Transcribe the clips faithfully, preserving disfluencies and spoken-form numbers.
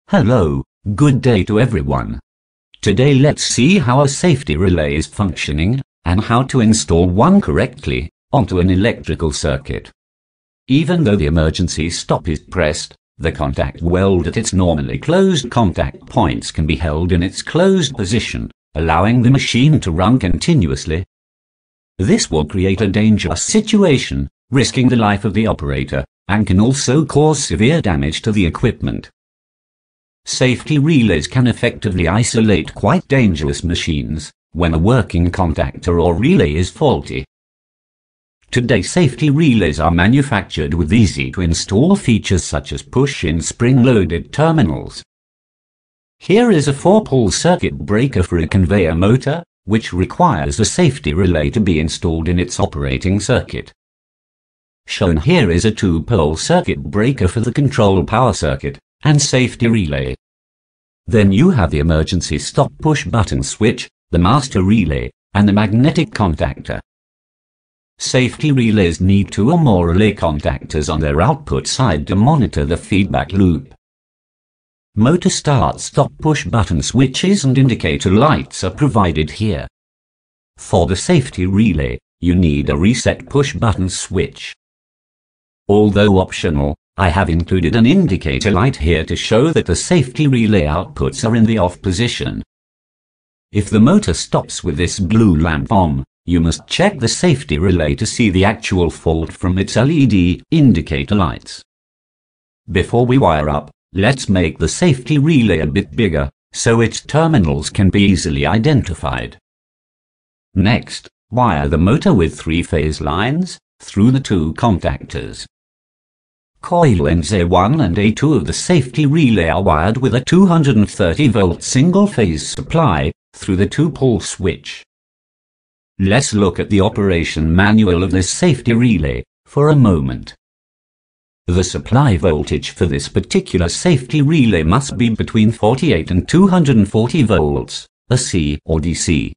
Hello, good day to everyone. Today let's see how a safety relay is functioning, and how to install one correctly onto an electrical circuit. Even though the emergency stop is pressed, the contact weld at its normally closed contact points can be held in its closed position, allowing the machine to run continuously. This will create a dangerous situation, risking the life of the operator, and can also cause severe damage to the equipment. Safety relays can effectively isolate quite dangerous machines when a working contactor or relay is faulty. Today, safety relays are manufactured with easy-to-install features such as push-in spring-loaded terminals. Here is a four-pole circuit breaker for a conveyor motor, which requires a safety relay to be installed in its operating circuit. Shown here is a two-pole circuit breaker for the control power circuit and safety relay. Then you have the emergency stop push button switch, the master relay, and the magnetic contactor. Safety relays need two or more relay contactors on their output side to monitor the feedback loop. Motor start stop push button switches and indicator lights are provided here. For the safety relay, you need a reset push button switch. Although optional, I have included an indicator light here to show that the safety relay outputs are in the off position. If the motor stops with this blue lamp on, you must check the safety relay to see the actual fault from its L E D indicator lights. Before we wire up, let's make the safety relay a bit bigger, so its terminals can be easily identified. Next, wire the motor with three-phase lines through the two contactors. Coil ends A one and A two of the safety relay are wired with a two hundred thirty volt single-phase supply through the two-pole switch. Let's look at the operation manual of this safety relay for a moment. The supply voltage for this particular safety relay must be between forty-eight and two hundred forty volts, A C or D C.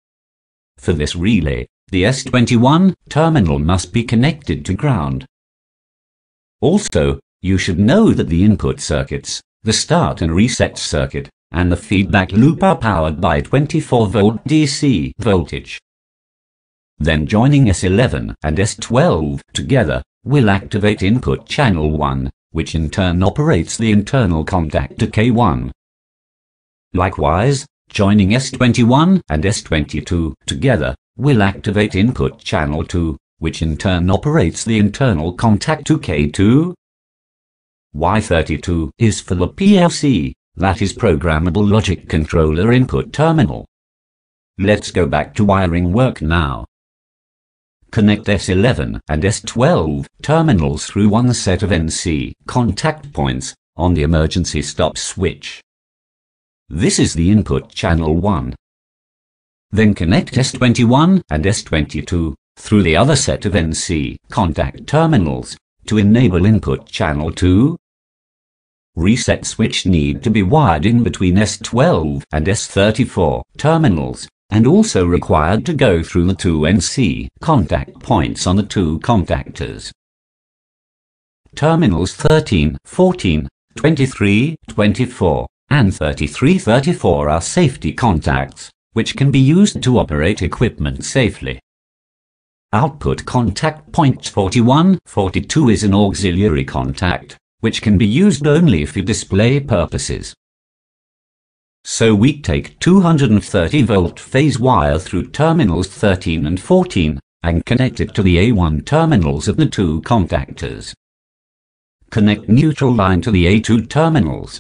For this relay, the S twenty-one terminal must be connected to ground. Also, you should know that the input circuits, the start and reset circuit, and the feedback loop are powered by twenty-four volt D C voltage. Then joining S eleven and S twelve together will activate input channel one, which in turn operates the internal contactor K one. Likewise, joining S twenty-one and S twenty-two together will activate input channel two, which in turn operates the internal contactor K two. Y thirty-two is for the P L C, that is Programmable Logic Controller Input Terminal. Let's go back to wiring work now. Connect S eleven and S twelve terminals through one set of N C contact points on the emergency stop switch. This is the input channel one. Then connect S twenty-one and S twenty-two through the other set of N C contact terminals to enable input channel two. Reset switch need to be wired in between S twelve and S thirty-four terminals, and also required to go through the two N C contact points on the two contactors. Terminals thirteen, fourteen, twenty-three, twenty-four, and thirty-three thirty-four are safety contacts, which can be used to operate equipment safely. Output contact point forty-one, forty-two is an auxiliary contact, which can be used only for display purposes. So we take two hundred thirty volt phase wire through terminals thirteen and fourteen and connect it to the A one terminals of the two contactors. Connect neutral line to the A two terminals.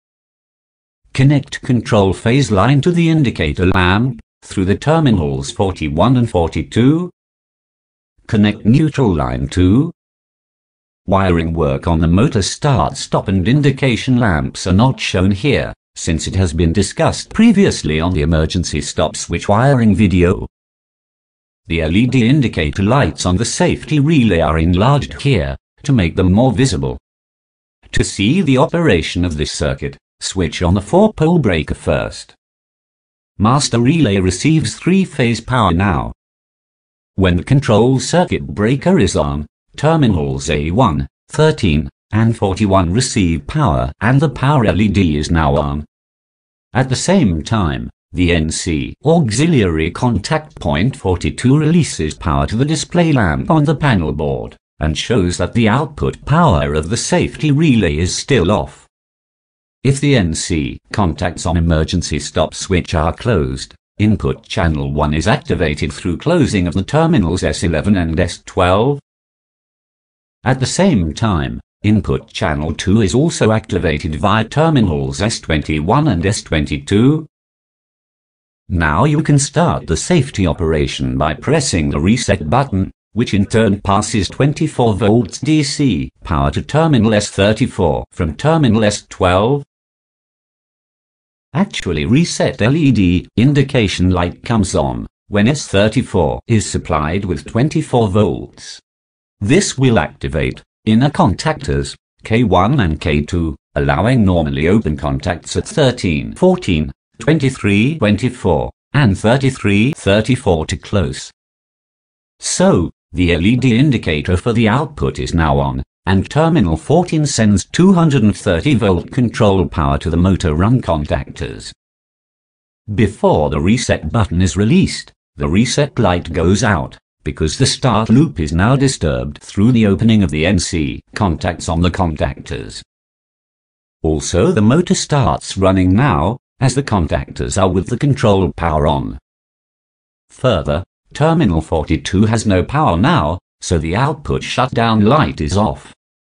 Connect control phase line to the indicator lamp through the terminals forty-one and forty-two. Connect neutral line to. Wiring work on the motor start, stop and indication lamps are not shown here, since it has been discussed previously on the emergency stop switch wiring video. The L E D indicator lights on the safety relay are enlarged here to make them more visible. To see the operation of this circuit, switch on the four-pole breaker first. Master relay receives three-phase power now. When the control circuit breaker is on, terminals A one, thirteen, and forty-one receive power, and the power L E D is now on. At the same time, the N C auxiliary contact point forty-two releases power to the display lamp on the panel board, and shows that the output power of the safety relay is still off. If the N C contacts on emergency stop switch are closed, input channel one is activated through closing of the terminals S eleven and S twelve. At the same time, input channel two is also activated via terminals S twenty-one and S twenty-two. Now you can start the safety operation by pressing the reset button, which in turn passes twenty-four volts D C power to terminal S thirty-four from terminal S twelve. Actually, reset L E D indication light comes on when S thirty-four is supplied with twenty-four volts. This will activate inner contactors K one and K two, allowing normally open contacts at thirteen, fourteen, twenty-three, twenty-four, and thirty-three, thirty-four to close. So, the L E D indicator for the output is now on, and terminal fourteen sends two hundred thirty volt control power to the motor run contactors. Before the reset button is released, the reset light goes out, because the start loop is now disturbed through the opening of the N C contacts on the contactors. Also, the motor starts running now, as the contactors are with the control power on. Further, terminal forty-two has no power now, so the output shutdown light is off.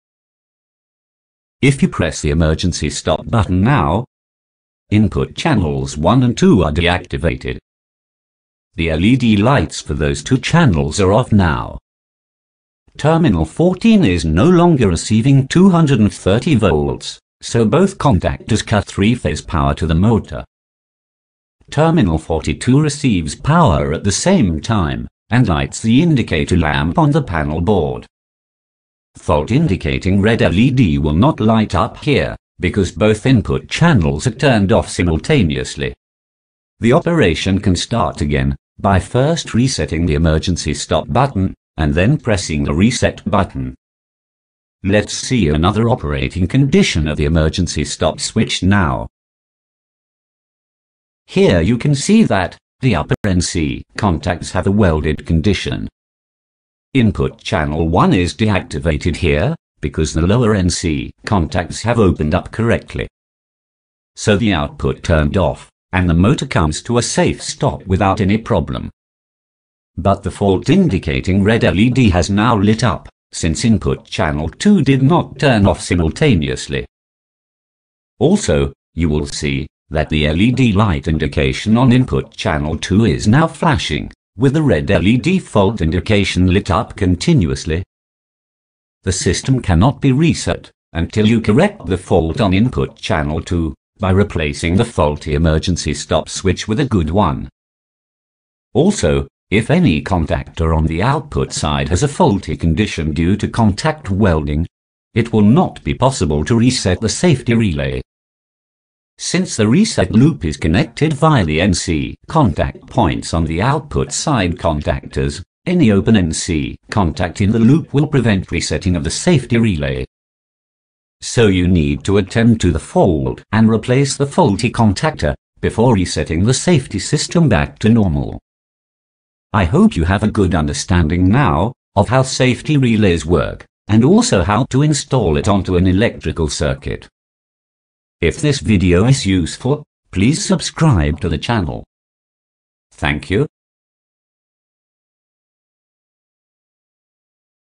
If you press the emergency stop button now, input channels one and two are deactivated. The L E D lights for those two channels are off now. Terminal fourteen is no longer receiving two hundred thirty volts, so both contactors cut three-phase power to the motor. Terminal forty-two receives power at the same time, and lights the indicator lamp on the panel board. Fault indicating red L E D will not light up here, because both input channels are turned off simultaneously. The operation can start again by first resetting the emergency stop button, and then pressing the reset button. Let's see another operating condition of the emergency stop switch now. Here you can see that the upper N C contacts have a welded condition. Input channel one is deactivated here, because the lower N C contacts have opened up correctly. So the output turned off, and the motor comes to a safe stop without any problem. But the fault indicating red L E D has now lit up, since input channel two did not turn off simultaneously. Also, you will see that the L E D light indication on input channel two is now flashing, with the red L E D fault indication lit up continuously. The system cannot be reset until you correct the fault on input channel two by replacing the faulty emergency stop switch with a good one. Also, if any contactor on the output side has a faulty condition due to contact welding, it will not be possible to reset the safety relay. Since the reset loop is connected via the N C contact points on the output side contactors, any open N C contact in the loop will prevent resetting of the safety relay. So you need to attend to the fault and replace the faulty contactor before resetting the safety system back to normal. I hope you have a good understanding now of how safety relays work, and also how to install it onto an electrical circuit. If this video is useful, please subscribe to the channel. Thank you.